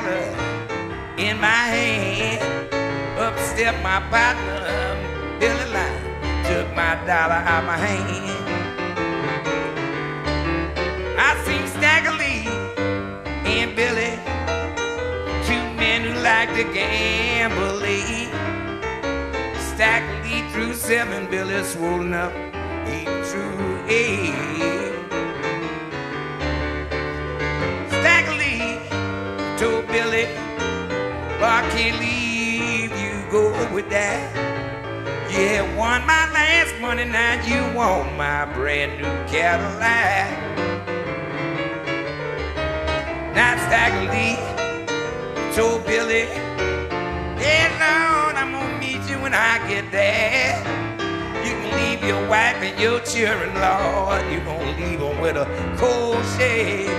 dollar in my hand. Up stepped my partner, Billy Line, took my dollar out my hand. I seen Stagger Lee and Billy, two men who like to gamble. Stagger Lee threw 7, Billy swollen up, he threw 8. Stagger Lee told Billy, I can't leave you go with that. Yeah, won my last money, now you want my brand new Cadillac. Now Stagger Lee told Billy, hey Lord, I'm gonna meet you when I get there. You can leave your wife and your children, Lord. You gonna leave them with a cold shade.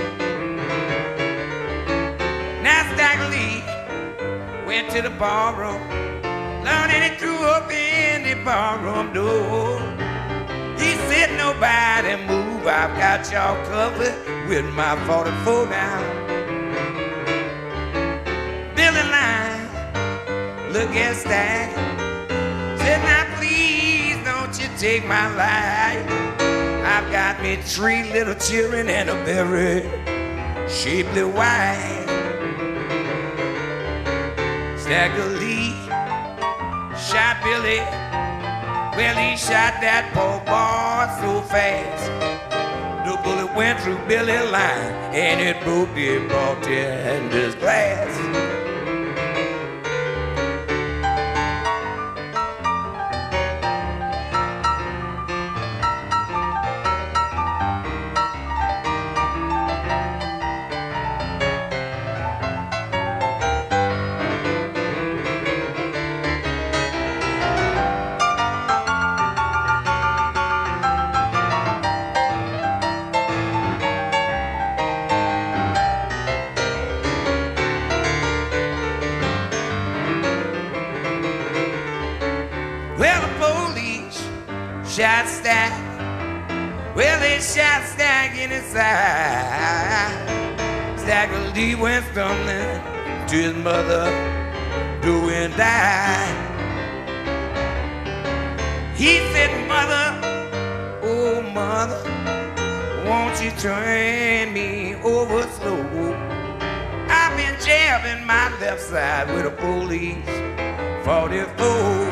Now Stagger Lee went to the barroom, Lord, and he threw open the barroom door. He said, nobody move, I've got y'all covered with my 44 now. Billy Line, look at Stag, said, now please don't you take my life. I've got me 3 little children and a very shapely wife. Stagger Lee shot Billy, well he shot that poor boy so fast. The bullet went through Billy's line and it broke the bartender's glass. Well, the police shot Stag. Well, they shot Stag in his side. Stagger Lee went stumbling to his mother, doing die. He said, mother, oh mother, won't you turn me over slow? I've been jabbing my left side with a police 44.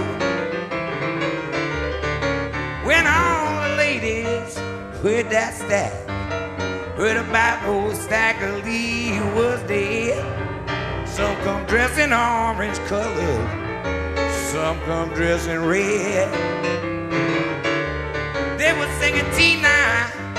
When all the ladies heard that Stag, heard about old Stagger Lee was dead. Some come dressed in orange color, some come dressed in red. They were singing Tina